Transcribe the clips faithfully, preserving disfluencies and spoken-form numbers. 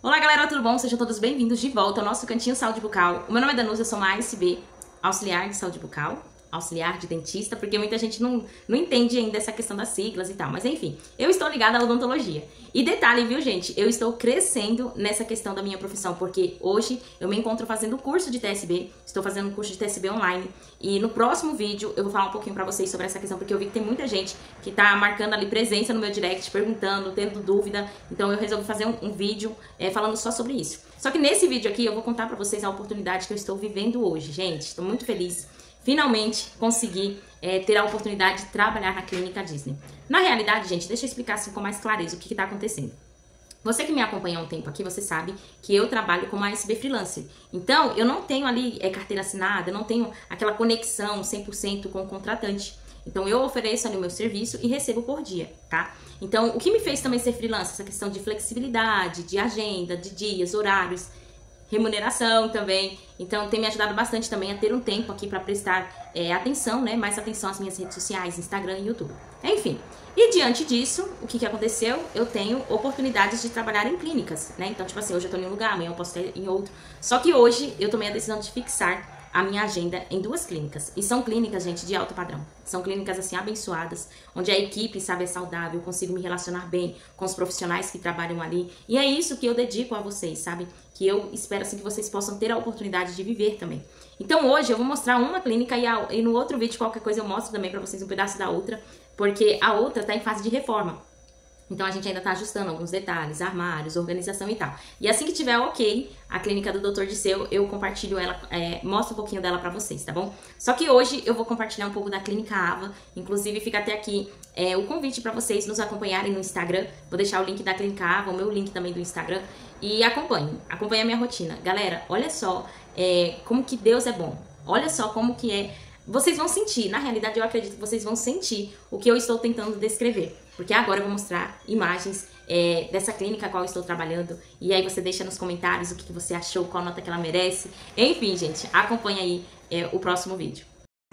Olá galera, tudo bom? Sejam todos bem-vindos de volta ao nosso Cantinho Saúde Bucal. O meu nome é Danusa, eu sou uma A S B, auxiliar de saúde bucal, auxiliar de dentista, porque muita gente não, não entende ainda essa questão das siglas e tal. Mas enfim, eu estou ligada à odontologia. E detalhe, viu gente? Eu estou crescendo nessa questão da minha profissão, porque hoje eu me encontro fazendo curso de T S B, estou fazendo um curso de T S B online. E no próximo vídeo eu vou falar um pouquinho pra vocês sobre essa questão, porque eu vi que tem muita gente que tá marcando ali presença no meu direct, perguntando, tendo dúvida. Então eu resolvi fazer um, um vídeo é, falando só sobre isso. Só que nesse vídeo aqui eu vou contar pra vocês a oportunidade que eu estou vivendo hoje, gente. Estou muito feliz. Finalmente consegui é, ter a oportunidade de trabalhar na clínica Disney. Na realidade, gente, deixa eu explicar assim com mais clareza o que está acontecendo. Você que me acompanha há um tempo aqui, você sabe que eu trabalho como A S B freelancer. Então, eu não tenho ali é, carteira assinada, eu não tenho aquela conexão cem por cento com o contratante. Então, eu ofereço ali o meu serviço e recebo por dia, tá? Então, o que me fez também ser freelancer? Essa questão de flexibilidade, de agenda, de dias, horários, remuneração também. Então tem me ajudado bastante também a ter um tempo aqui para prestar é, atenção, né? Mais atenção às minhas redes sociais, Instagram e YouTube. Enfim, e diante disso, o que que aconteceu? Eu tenho oportunidades de trabalhar em clínicas, né? Então tipo assim, hoje eu tô em um lugar, amanhã eu posso estar em outro. Só que hoje eu tomei a decisão de fixar a minha agenda em duas clínicas. E são clínicas, gente, de alto padrão. São clínicas, assim, abençoadas, onde a equipe, sabe, é saudável, eu consigo me relacionar bem com os profissionais que trabalham ali. E é isso que eu dedico a vocês, sabe? Que eu espero, assim, que vocês possam ter a oportunidade de viver também. Então, hoje eu vou mostrar uma clínica e, a, e no outro vídeo, qualquer coisa, eu mostro também pra vocês um pedaço da outra, porque a outra tá em fase de reforma. Então, a gente ainda tá ajustando alguns detalhes, armários, organização e tal. E assim que tiver ok, a clínica do doutor Disseu, eu compartilho ela, é, mostro um pouquinho dela pra vocês, tá bom? Só que hoje eu vou compartilhar um pouco da clínica Ava. Inclusive, fica até aqui é, o convite pra vocês nos acompanharem no Instagram. Vou deixar o link da clínica Ava, o meu link também do Instagram. E acompanhem, acompanhem a minha rotina. Galera, olha só é, como que Deus é bom. Olha só como que é... Vocês vão sentir, na realidade eu acredito que vocês vão sentir o que eu estou tentando descrever. Porque agora eu vou mostrar imagens é, dessa clínica a qual eu estou trabalhando. E aí você deixa nos comentários o que você achou, qual nota que ela merece. Enfim, gente, acompanha aí é, o próximo vídeo.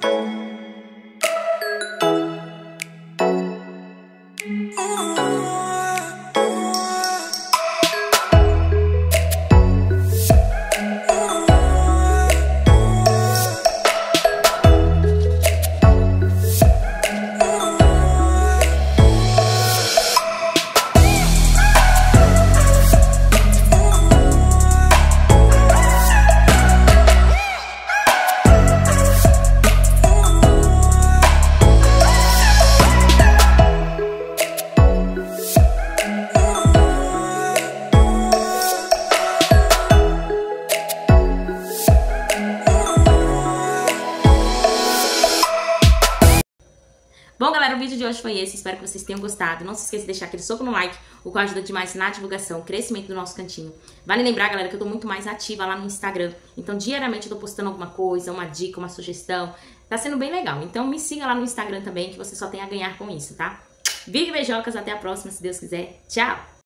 Bom, galera, o vídeo de hoje foi esse. Espero que vocês tenham gostado. Não se esqueça de deixar aquele soco no like, o qual ajuda demais na divulgação, crescimento do nosso cantinho. Vale lembrar, galera, que eu tô muito mais ativa lá no Instagram. Então, diariamente eu tô postando alguma coisa, uma dica, uma sugestão. Tá sendo bem legal. Então, me siga lá no Instagram também, que você só tem a ganhar com isso, tá? Big beijocas, até a próxima, se Deus quiser. Tchau!